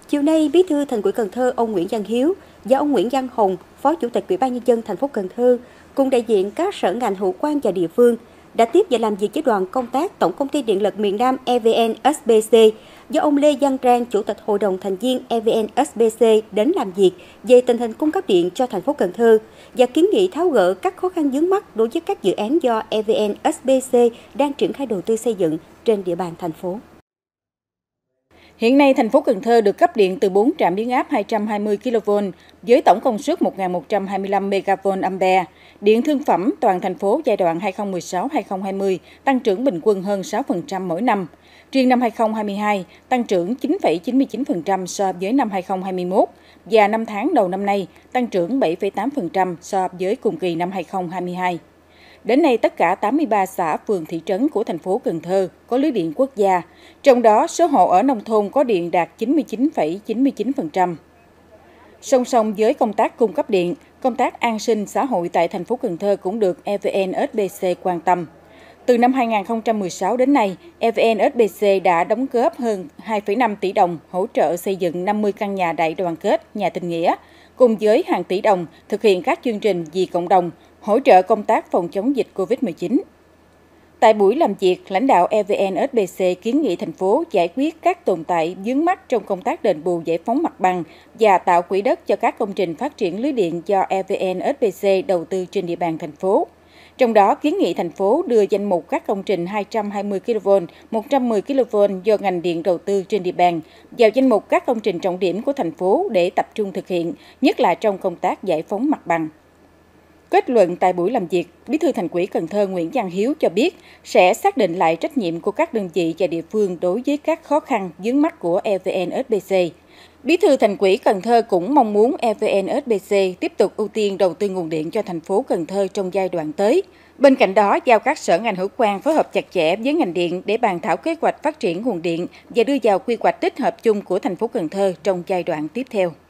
Chiều nay, Bí thư Thành ủy Cần Thơ ông Nguyễn Văn Hiếu và ông Nguyễn Văn Hùng, Phó Chủ tịch Ủy ban Nhân dân thành phố Cần Thơ cùng đại diện các sở ngành hữu quan và địa phương đã tiếp và làm việc với đoàn công tác Tổng công ty Điện lực miền Nam EVN SBC do ông Lê Văn Rang, Chủ tịch Hội đồng thành viên EVN SBC đến làm việc về tình hình cung cấp điện cho thành phố Cần Thơ và kiến nghị tháo gỡ các khó khăn vướng mắc đối với các dự án do EVN SBC đang triển khai đầu tư xây dựng trên địa bàn thành phố. Hiện nay, thành phố Cần Thơ được cấp điện từ 4 trạm biến áp 220 kV với tổng công suất 1.125 MVA. Điện thương phẩm toàn thành phố giai đoạn 2016-2020 tăng trưởng bình quân hơn 6% mỗi năm. Riêng năm 2022, tăng trưởng 9,99% so với năm 2021 và 5 tháng đầu năm nay tăng trưởng 7,8% so với cùng kỳ năm 2022. Đến nay, tất cả 83 xã, phường, thị trấn của thành phố Cần Thơ có lưới điện quốc gia, trong đó số hộ ở nông thôn có điện đạt 99,99%. Song song với công tác cung cấp điện, công tác an sinh xã hội tại thành phố Cần Thơ cũng được EVN SBC quan tâm. Từ năm 2016 đến nay, EVN SBC đã đóng góp hơn 2,5 tỷ đồng hỗ trợ xây dựng 50 căn nhà đại đoàn kết, nhà tình nghĩa, cùng với hàng tỷ đồng thực hiện các chương trình vì cộng đồng, hỗ trợ công tác phòng chống dịch COVID-19. Tại buổi làm việc, lãnh đạo EVN SBC kiến nghị thành phố giải quyết các tồn tại vướng mắc trong công tác đền bù giải phóng mặt bằng và tạo quỹ đất cho các công trình phát triển lưới điện do EVN SBC đầu tư trên địa bàn thành phố. Trong đó, kiến nghị thành phố đưa danh mục các công trình 220 kV, 110 kV do ngành điện đầu tư trên địa bàn vào danh mục các công trình trọng điểm của thành phố để tập trung thực hiện, nhất là trong công tác giải phóng mặt bằng. Kết luận tại buổi làm việc, Bí thư Thành ủy Cần Thơ Nguyễn Văn Hiếu cho biết sẽ xác định lại trách nhiệm của các đơn vị và địa phương đối với các khó khăn vướng mắc của EVN SBC. Bí thư Thành ủy Cần Thơ cũng mong muốn EVN SBC tiếp tục ưu tiên đầu tư nguồn điện cho thành phố Cần Thơ trong giai đoạn tới. Bên cạnh đó, giao các sở ngành hữu quan phối hợp chặt chẽ với ngành điện để bàn thảo kế hoạch phát triển nguồn điện và đưa vào quy hoạch tích hợp chung của thành phố Cần Thơ trong giai đoạn tiếp theo.